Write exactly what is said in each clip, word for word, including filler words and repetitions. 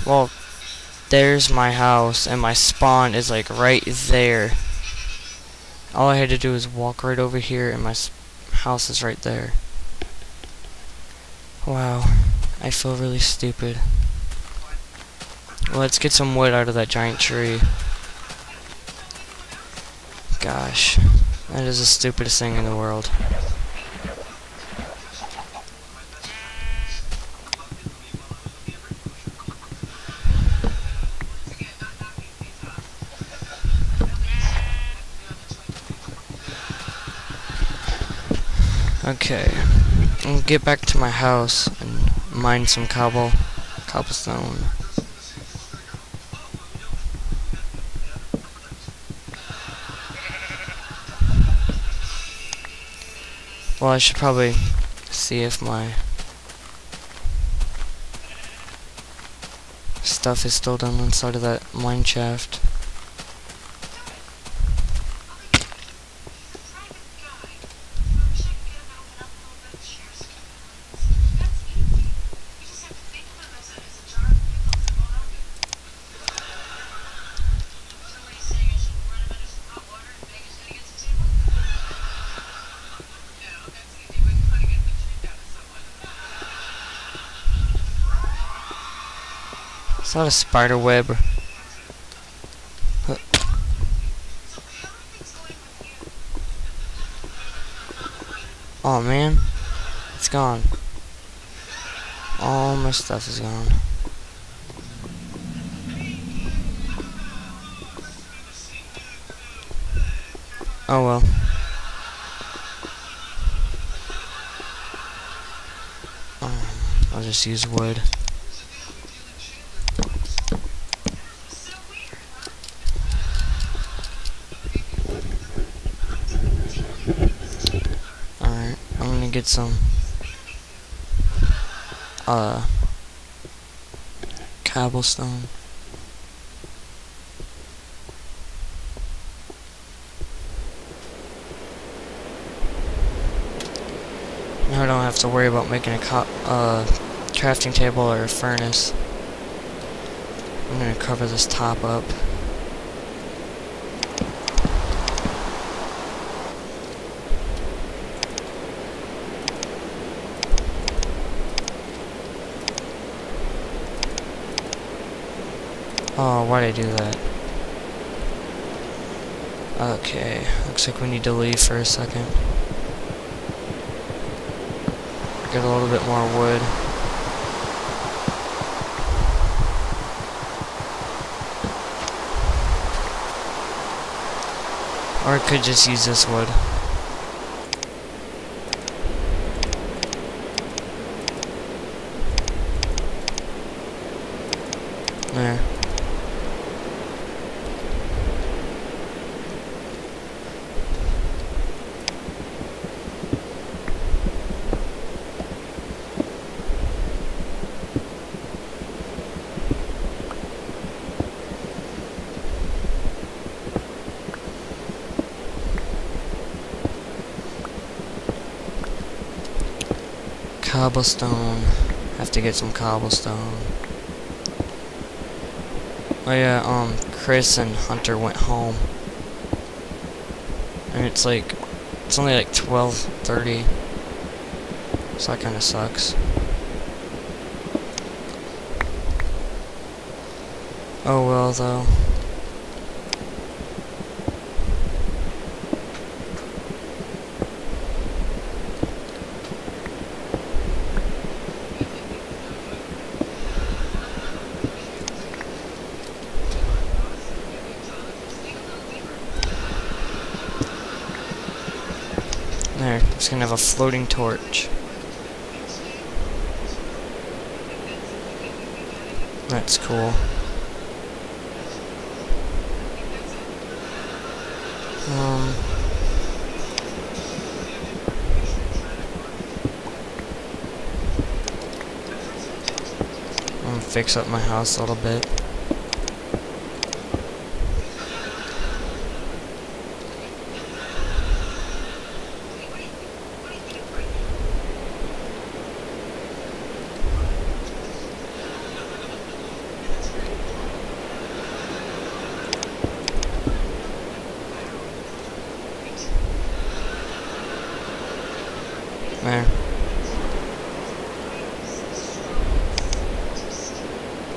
Well, there's my house, and my spawn is like right there. All I had to do is walk right over here, and my s house is right there. Wow, I feel really stupid. Let's get some wood out of that giant tree. Gosh, that is the stupidest thing in the world. Okay, I'll get back to my house and mine some cobble, cobblestone. Well, I should probably see if my stuff is still down inside of that mine shaft. It's not a spider web. Huh. Oh man, it's gone. All my stuff is gone. Oh well. Um, I'll just use wood. Alright, I'm gonna get some uh cobblestone. Now I don't have to worry about making a co uh, crafting table or a furnace. I'm gonna cover this top up. Oh, why'd I do that? Okay, looks like we need to leave for a second. Get a little bit more wood. Or I could just use this wood. There. Cobblestone. Have to get some cobblestone. Oh yeah, um, Chris and Hunter went home. And it's like, it's only like twelve thirty. So that kinda sucks. Oh well though. There, it's gonna have a floating torch. That's cool. Um, I'm gonna fix up my house a little bit.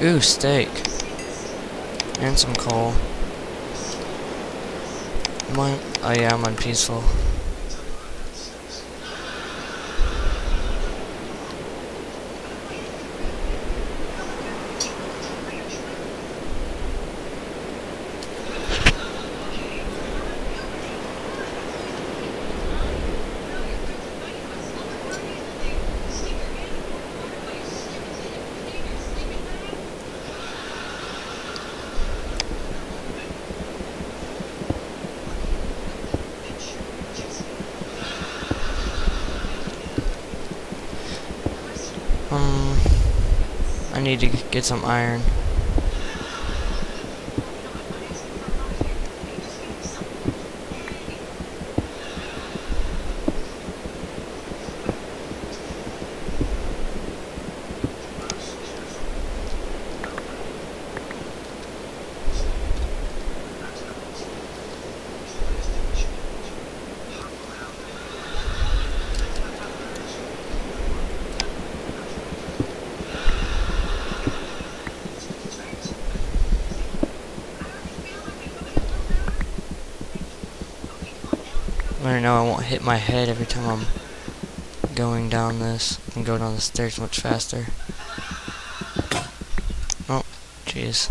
Ooh, steak. And some coal. Am I, oh yeah, I'm on peaceful. Um, I need to get some iron. Right now I won't hit my head every time I'm going down this. I can go down the stairs much faster. Oh, jeez.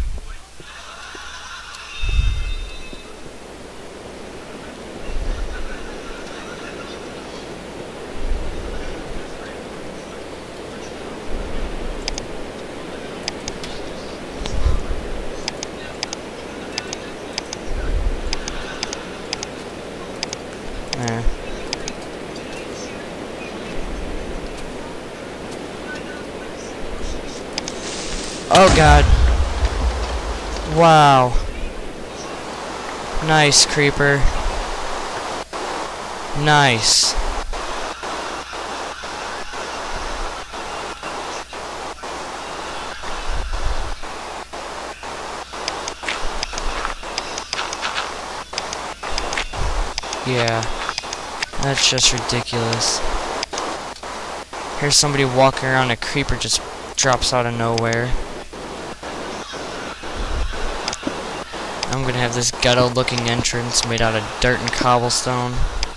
There. Oh god. Wow. Nice, creeper. Nice. Yeah. That's just ridiculous. Here's somebody walking around, a creeper just drops out of nowhere. I'm gonna have this ghetto looking entrance made out of dirt and cobblestone.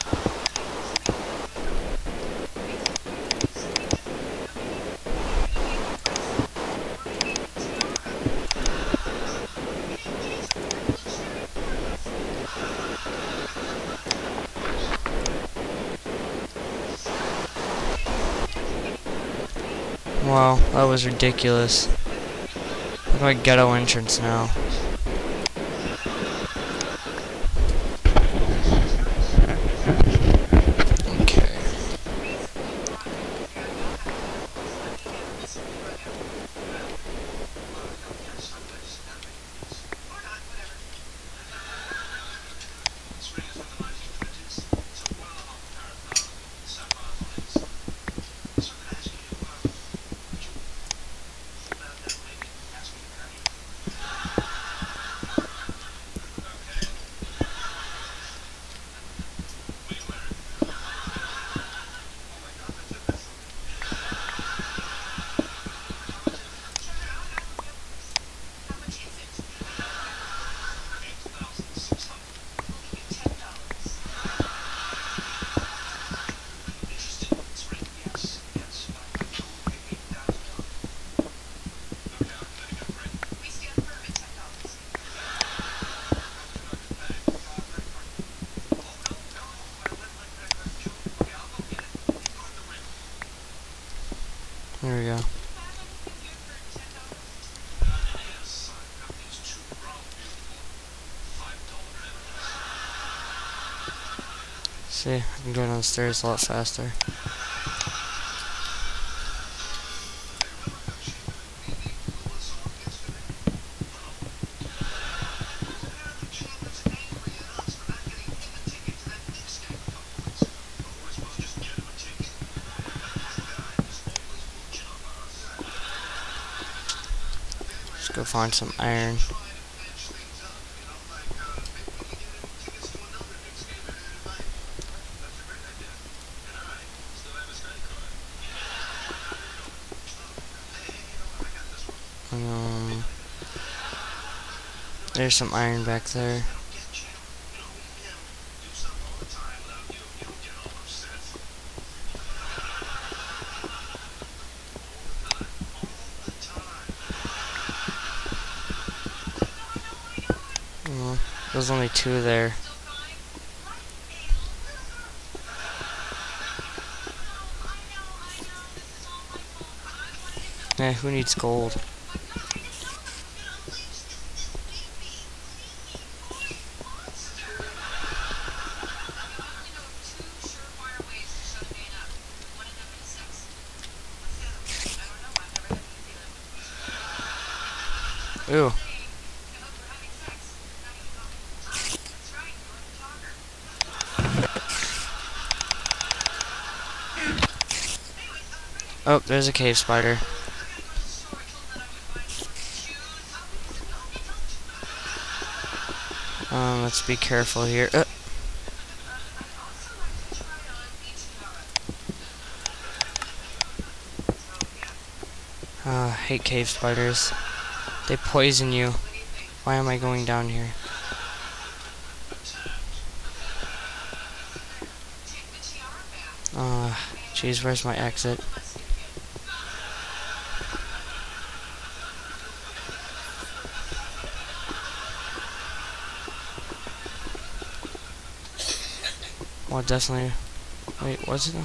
Wow, that was ridiculous. Look at my ghetto entrance now. Okay. There we go. See, I can go down the stairs a lot faster. Let's go find some iron. Um, there's some iron back there. Oh, there's only two there. Eh, who needs gold? Ooh. Oh, there's a cave spider. Um, let's be careful here. Uh. Uh, hate cave spiders. They poison you. Why am I going down here? Uh, jeez, where's my exit? Well, definitely. Wait, was it?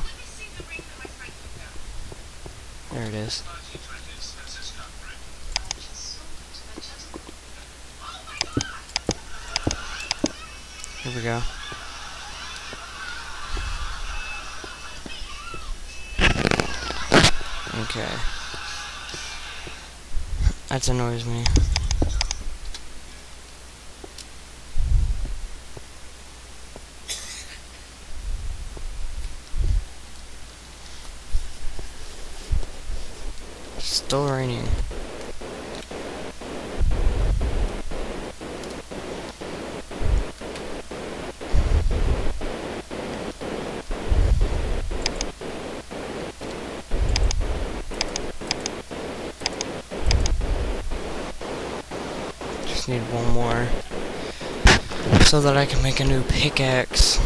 There it is. Here we go. Okay. That annoys me. Still raining. Just need one more so that I can make a new pickaxe.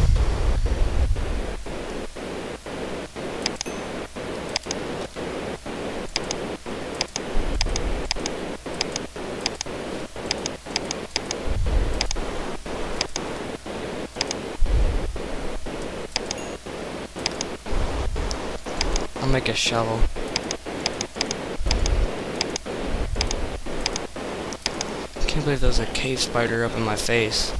I'll make a shovel. I can't believe there's a cave spider up in my face.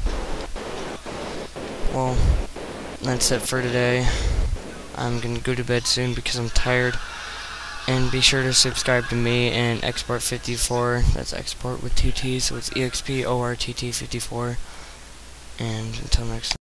Well, that's it for today. I'm gonna go to bed soon because I'm tired. And be sure to subscribe to me and Export fifty-four. That's Export with two T's, so it's E X P O R T T fifty-four. And until next time.